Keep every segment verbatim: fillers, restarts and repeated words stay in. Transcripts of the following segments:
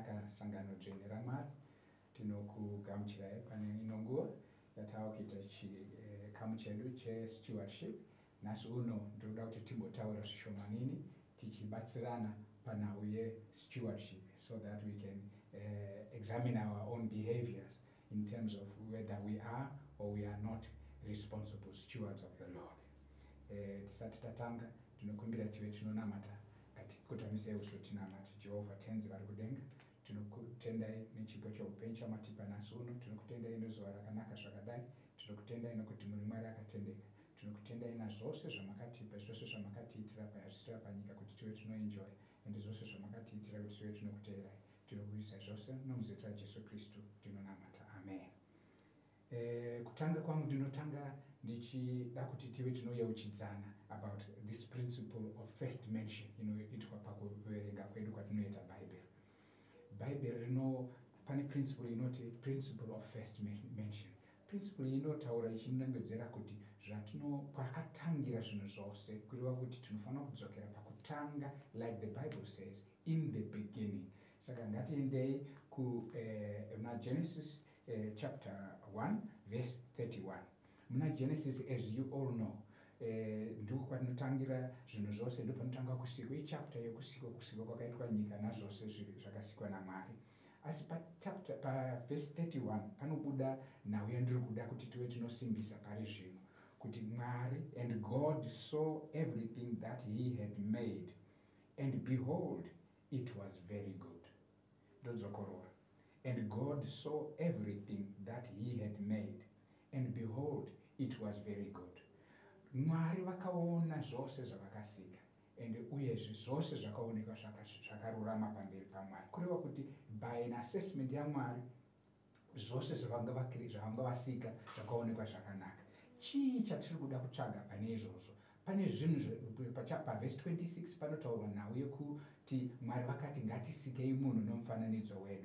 pakasangano dzvene raMwari. Tinokugamuchirai pane ino nguva yatava kuita chikamu chedu chestewardship. Nhasi uno ndinoda kuti timbotaura zvishomanini tichibatsirana panhau yestewardship so that we can uh, examine our own behaviors in terms of whether we are or we are not responsible stewards of the Lord. Tisati tatanga tinokumbira tive tinonamata ngatikotamisei uso tinamata. Jehovha tenzi vari kudenga, tinokutendai nechipo choupenyu chamatipa nhasi uno. Tinokutendai nezuva rakanaka zvakadai. Tinokutendai nokuti muri Mwari akatendeka. Tinokutendai nazvose zvamakatipa, zvose zvamakatiitira payazvisira panyika kuti tive tinoenjoy, ende zvose zvamakatiitira kuti tive tinokuteerai. Tinokuisa zvose nomuzita raJesu Kristu tinonamata. Amen. Eh, kutanga kwangu ndinotanga ndichida kuti tive tinoyeuchidzana about this principle of first mention inoitwa pakuverenga kwedu kwatinoita Bible. Bible rino pane principle inoti principle of first mention. Principle inotaura ichinongedzera kuti zvatino kwakatangira zvinhu zvose kureva kuti tinofanira kudzokera pakutanga, like the Bible says, in the beginning. Saka ngatiendei ku eh, na Genesis eh, chapter one verse thirty-one. Muna Genesis, as you all know, eh, ndiko kwatinotangira zvinhu zvose, ndipo panotanga kusikwa. Ichapter yekusikwa, kusikwa kwakaitwa nyika nazvose zvakasikwa naMwari. Asi pa chapter pa verse thirty-one panobuda nhau yandiri kuda kuti tive tinosimbisa pari zvino, kuti Mwari, and God saw everything that he had made, and behold, it was very good. Ndodzokorora. And God saw everything that he had made, and behold, it was very good. Mwari vakaona zvose zvavakasika, and uyezve zvose zvakaonekwa zvakarurama pamberi paMwari. Kureva kuti by an assessment yaMwari zvose zvavanga vasika zvakaonekwa zvakanaka. Chii chatiri kuda kutsvaga pane izvozvo? Pane zvinhu pavhesi twenty-six panotaurwa nhau yekuti Mwari vakati ngatisikei munhu nomufananidzo wedu.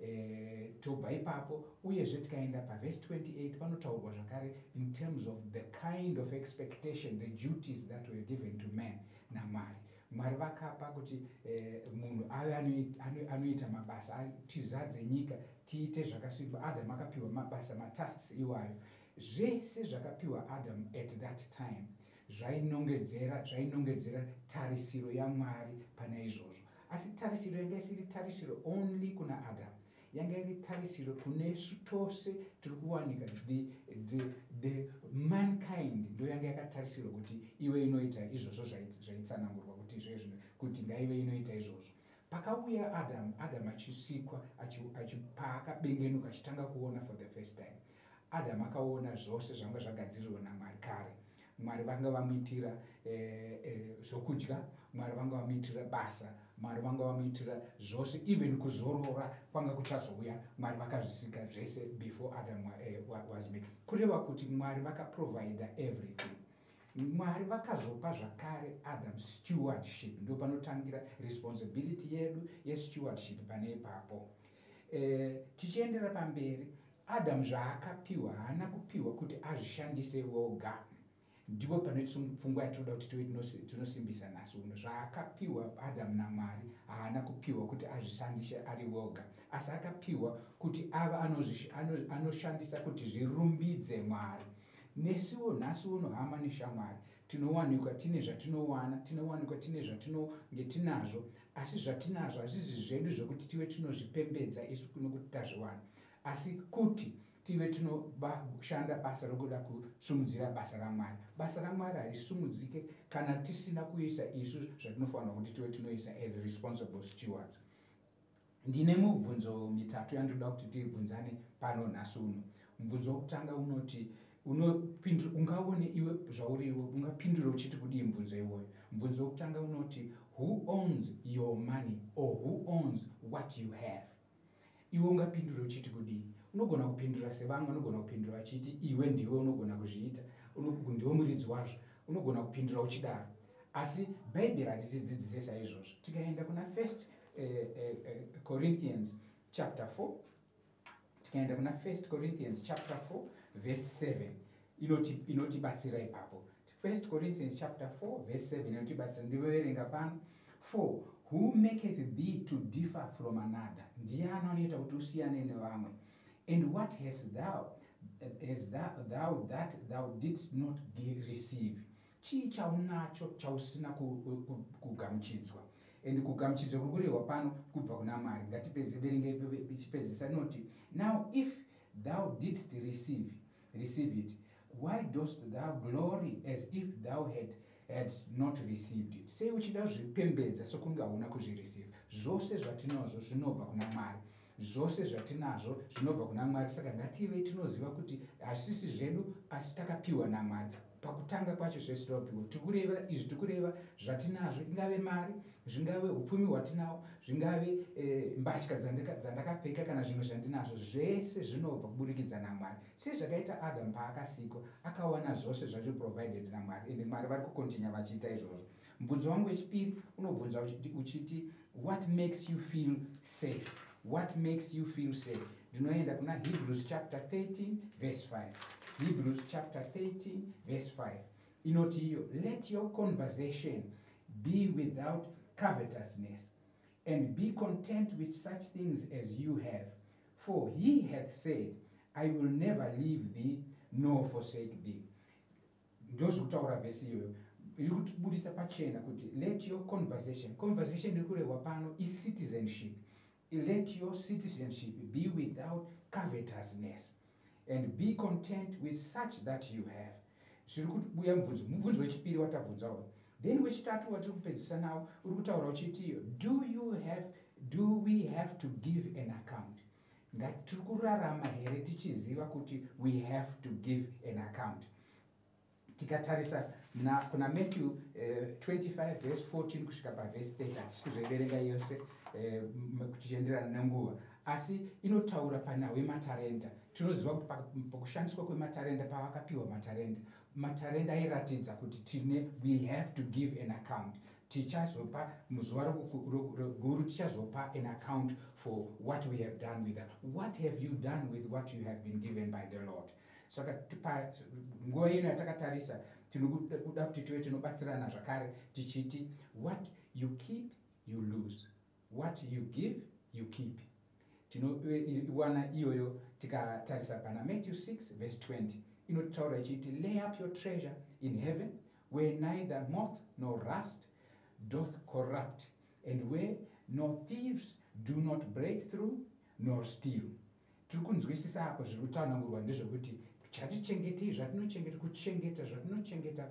Eh, tobva ipapo uyezve tikaenda pavhesi twenty-eight panotaurwa zvakare in terms of the kind of expectation, the duties that were given to men naMwari. Mwari vakapa kuti eh, munhu ave anoita mabasa, tizadze nyika, tiite zvakasikwa. Adam akapiwa mabasa, matasks iwayo. Zvese zvakapiwa Adam at that time zvainongedzera zvainongedzera tarisiro yaMwari pana izvozvo. Asi tarisiro yanga isiri tarisiro only kuna Adam, yanga iri tarisiro kunesu tose tiri kuwanika. The, the, the mankind ndo yanga yakatarisirwa kuti iwe inoita izvozvo zvaitsanangurwa kuti izvezvo kuti ngaive inoita izvozvo. Pakauya Adam, Adam achisikwa, paakabengenuka achitanga kuona for the first time, Adam akaona zvose zvanga zvagadzirirwa naMwari kare. Mwari vanga vamuitira eh, eh, zvokudya, Mwari vanga vamuitira basa, Mwari vanga vamuitira zvose, even kuzorora kwanga kuchazouya, Mwari vakazvisika zvese before Adam eh, was made. Kureva kuti Mwari vakaprovide everything. Mwari vakazopa zvakare Adam stewardship. Ndo panotangira responsibility yedu yestewardship pane ipapo. Eh, tichiendera pamberi, Adam zvaakapiwa haana kupiwa kuti azvishandise woga. Ndipo pane pfungwa yatinoda kuti tive tinosimbisa nhasi uno. Zvaakapiwa Adam naMwari haana kupiwa kuti azvishandise ari woga, asi akapiwa kuti ava anoshandisa kuti zvirumbidze Mwari. Nesiwo nhasi uno hama neshamwari tinowanikwa tine zvatinowana, tinowanikwa tine zvatinonge tinazvo, asi zvatinazvo hazvizi zvedu zvokuti tive tinozvipembedza isu nokuti tazviwana, asi kuti tive tinoshanda basa rokuda kusumudzira basa raMwari. Basa raMwari harisumudzike kana tisina kuisa isu zvatinofanira kuti tive tinoisa as responsible stewards. Ndine mibvunzo mitatu yandinoda kuti tibvunzane pano nhasi uno. Mubvunzo wokutanga unoti unopindura, ungaone iwe zvauriwo ungapindura uchiti kudii mubvunzo iwoyo. Mubvunzo wokutanga unoti who owns your money or who owns what you have? Iwe ungapindura uchiti kudii? Unogona kupindura sevamwe, unogona kupindura achiti iwe ndiwe unogona kuzviita, ndiwe muridzi wazvo, unogona kupindura uchidaro. Asi Bible hatitidzidzise saizvozvo. Tikaenda kuna first eh, eh, Corinthians chapter four, tikaenda kuna first Corinthians chapter four verse seven, inoti inotibatsira ipapo. First Corinthians chapter four verse seven inotibatsira. Ndiverenga pano. For Who maketh thee to differ from another? Ndiani anoita kuti usiyane nevamwe? And what hast thou, as thou, thou that thou didst not give, receive? Chii chaunacho chausina kugamuchidzwa? And kugamuchidzwa kuri kurehwa pano kubva kuna Mwari. Ngatipedze berenge chipedzisa noti, now if thou didst receive, receive it, why dost thou glory as if thou had had not received it? Sei uchida zvipembedza sokunge hauna kuzvireceive. Zvose zvatinazvo zvinobva kuna Mwari. Zvose zvatinazvo zvinobva kuna Mwari. Saka ngative tinoziva kuti hasisi zvedu asi takapiwa naMwari. Pakutanga kwacho zvese tinopiwa. Tikureva izvi tikureva zvatinazvo, ingave mari, zvingave upfumi hwatinahwo, zvingave eh, mbatya dzandakapfeka kana zvimwe zvandinazvo, zvese zvinobva kuburikidza naMwari. Sezvakaita Adam paakasikwa akawana zvose zvazvo provided naMwari, ende Mwari vari kukontinya vachiita izvozvo. Mubvunzo wangu wechipiri unobvunza uchiti, what makes you feel safe? What makes you feel safe? Ndinoenda kuna Hebrews chapter thirteen verse five. Hebrews chapter thirteen verse five. Inoti iyo, let your conversation be without covetousness, and be content with such things as you have. For he hath said, I will never leave thee nor forsake thee. Ndozvokutaura vhesi iyoyo. Iri kutibudisa pachena kuti let your conversation, conversation iri kurehwa pano is citizenship. Let your citizenship be without covetousness, and be content with such that you have. Zviri kubuya mubvunzo, mubvunzo wechipiri watabvunzawo. Then wechitatu watiri kupedzisa nawo uri kutaura uchiti, do you have, do we have to give an account? Ngati tiri kurarama here tichiziva kuti we have to give an account. Tikatarisa na kuna Matthew uh, twenty-five verse fourteen kusvika paverse thirty, sikuzoiverenga yose kuchienderana nenguva, asi inotaura pana wematarenda. Tinoziva kuti pakushandiswa kwematarenda pavakapiwa matarenda, matarenda airatidza kuti tine, we have to give an account. Tichazopa muzuva guru tichazopa an account for what we have done with that. What have you done with what you have been given by the Lord? Saka nguva ino yatakatarisa tinokuda kuti tive tinobatsirana zvakare tichiti, what you keep you lose, what you give you keep. Tinowana iyoyo tikatarisa pana Matthew six verse twenty. Inotaura ichiti, lay up your treasure in heaven, where neither moth nor rust doth corrupt, and where no thieves do not break through nor steal. Tiri kunzwisisa apo zviri kutaurwa ndezvekuti chatichengete zvatinochengeta, kuchengeta zvatinochengeta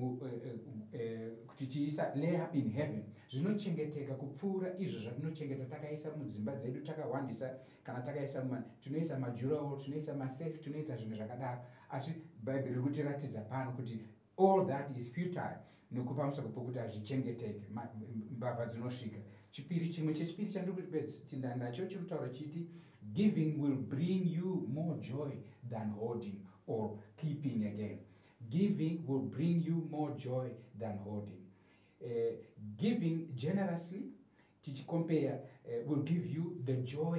kuti tiisa lay up in heaven, zvinochengeteka kupfuura izvo zvatinochengeta takaisa mudzimba dzedu takawandisa, kana takaisa tinoisa majurahol, tinoisa masafe, tinoita zvimwe zvakadaro. Asi Bhaibheri riri kutiratidza pano kuti all that is futile, nekupa musako pokuti hazvichengeteke, mbavha dzinosvika. Chipiri, chimwe chechipiri chandiri nacho chiri kutaura chiti, giving will bring you more joy than hoarding or keeping again. Giving will bring you more joy than hoarding. Uh, giving generously, tichicompare, uh, will give you the joy.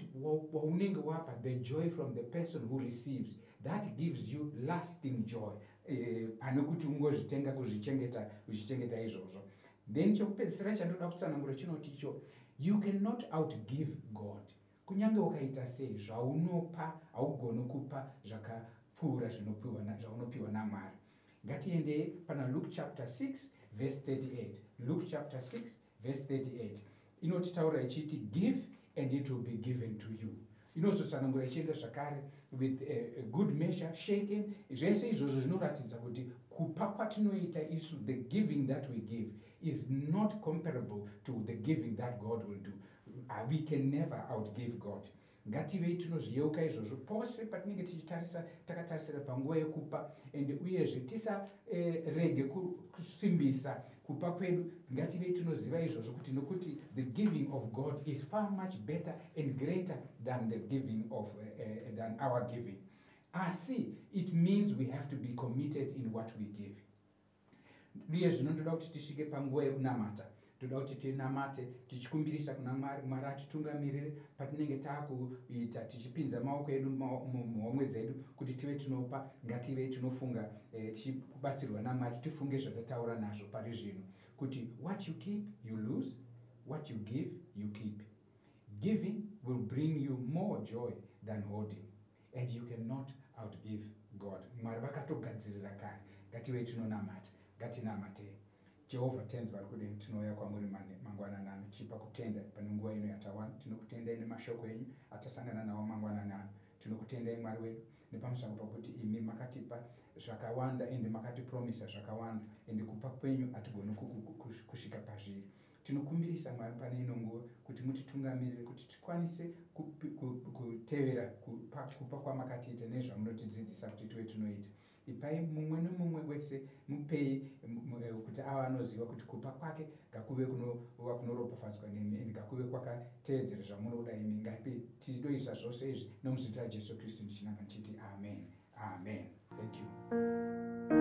The joy from the person who receives. That gives you lasting joy. Panokuti ungozvitenga kuzvichengeta kuzvichengeta izvozvo. Then chokupedzisira chandoda kutsanangura chinoti icho, you cannot outgive God. Kunyange ukaita sei zvaunopa haugoni kupa zvakapfuura zvaunopiwa naMwari. Ngatiende pana Luke chapter six verse thirty-eight. Luke chapter six verse thirty-eight. Inotitaura ichiti, give and it will be given to you. Inozotsanangura ichienda zvakare, with a, a good measure shaken. Zvese izvozvo zvinoratidza kuti kupa kwatinoita isu, the giving that we give is not comparable to the giving that God will do. Uh, we can never outgive God. Ngativei tinozviyeuka izvozvo pose patinenge tichitarisa, takatarisira panguva yekupa, ende uyezve tisarege kusimbisa kupa kwedu. Ngativei tinoziva izvozvo kuti nokuti the giving of God is far much better and greater than the giving of uh, uh, than our giving. Asi, it means we have to be committed in what we give. Ndiye zvino ndoda kuti tisvike panguva yekunamata. Toda kuti tinamate tichikumbirisa kuna Mwari, Mwari atitungamirire patinenge takuita tichipinza maoko edu muhomwe dzedu kuti tive tinopa. Ngative tinofunga tichibatsirwa naMwari, tifunge zvatataura nazvo pari zvino kuti what you keep you lose, what you give, you keep. Giving will bring you more joy than hoarding, and you cannot outgive God. Mwari vakatogadzirira kare, ngative tinonamata, ngatinamate. Jehovah tenzi vari kudenga, tinouya kwamuri mangwananano chipa kutenda pane nguva ino yatawana. Tinokutendai nemashoko enyu atasangana nawo mangwananano. Tinokutendai Mwari wedu nepamusoro pakuti imi makatipa zvakawanda ende makatipromisa zvakawanda, ende kupa kwenyu hatigoni kusvika pazviri. Tinokumbirisa Mwari pane ino nguva kuti mutitungamirire kuti tikwanise kutevera kupa kwamakatiita nezvamunotidzidzisa kuti tive tinoita. Ipai mumwe nemumwe wese mupei kuti ava anoziva kuti kupa kwake ngakuve kuva kunoropafadzwa nemi, ende ngakuve kwakateedzera zvamunoda imi. Tidoisa zvose izvi nomuzita raJesu Kristu ndichinanga ndichiti amen. Amen. Thank you.